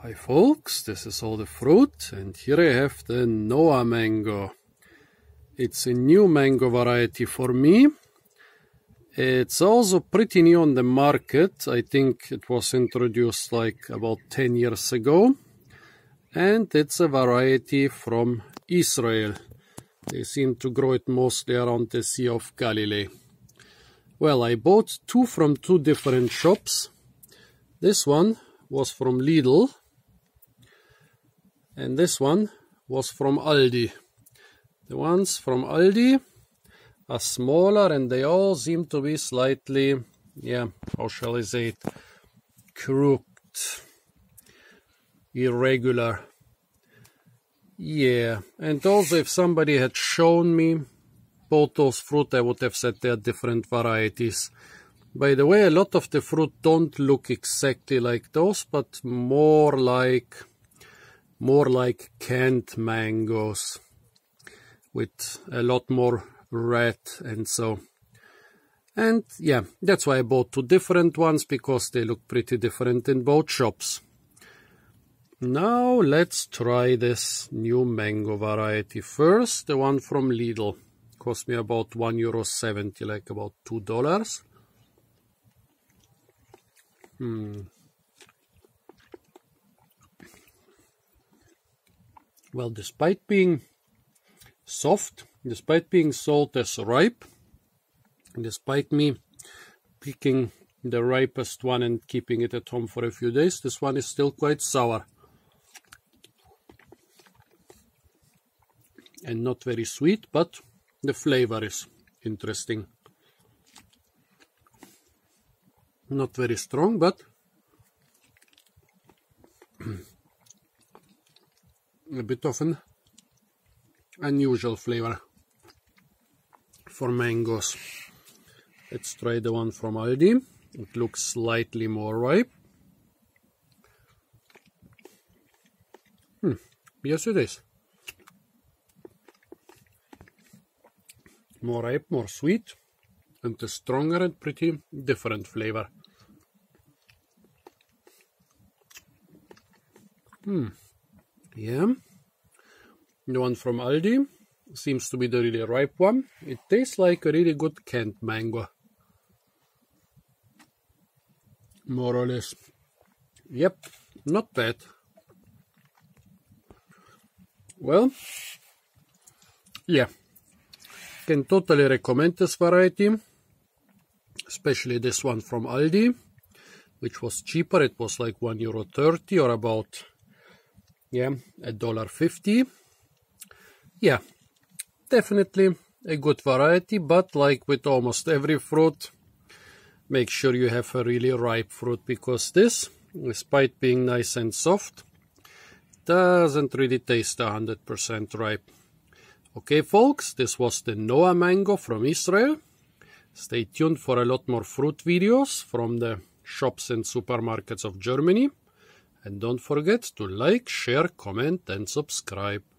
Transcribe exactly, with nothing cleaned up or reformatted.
Hi folks, this is all the fruit, and here I have the Noah mango. It's a new mango variety for me. It's also pretty new on the market. I think it was introduced like about ten years ago. And it's a variety from Israel. They seem to grow it mostly around the Sea of Galilee. Well, I bought two from two different shops. This one was from Lidl. And this one was from Aldi. The ones from Aldi are smaller and they all seem to be slightly, yeah, how shall I say it, crooked, irregular. Yeah, and also if somebody had shown me both those fruit, I would have said they are different varieties. By the way, a lot of the fruit don't look exactly like those, but more like more like canned mangoes with a lot more red and so. And yeah, that's why I bought two different ones, because they look pretty different in both shops. Now let's try this new mango variety. First, the one from Lidl. Cost me about one euro seventy, like about two dollars. Hmm. Well, despite being soft, despite being sold as ripe, despite me picking the ripest one and keeping it at home for a few days, this one is still quite sour. And not very sweet, but the flavor is interesting. Not very strong, but a bit of an unusual flavor for mangoes. Let's try the one from Aldi. It looks slightly more ripe. Hmm. Yes, it is. More ripe, more sweet, and a stronger and pretty different flavor. Hmm. Yeah. The one from Aldi seems to be the really ripe one. It tastes like a really good canned mango. More or less. Yep, not bad. Well, yeah. Can totally recommend this variety. Especially this one from Aldi, which was cheaper. It was like one euro thirty or about, yeah, a dollar fifty. Yeah, definitely a good variety, but like with almost every fruit, make sure you have a really ripe fruit, because this, despite being nice and soft, doesn't really taste one hundred percent ripe. Okay folks, this was the Noah mango from Israel. Stay tuned for a lot more fruit videos from the shops and supermarkets of Germany. And don't forget to like, share, comment and subscribe.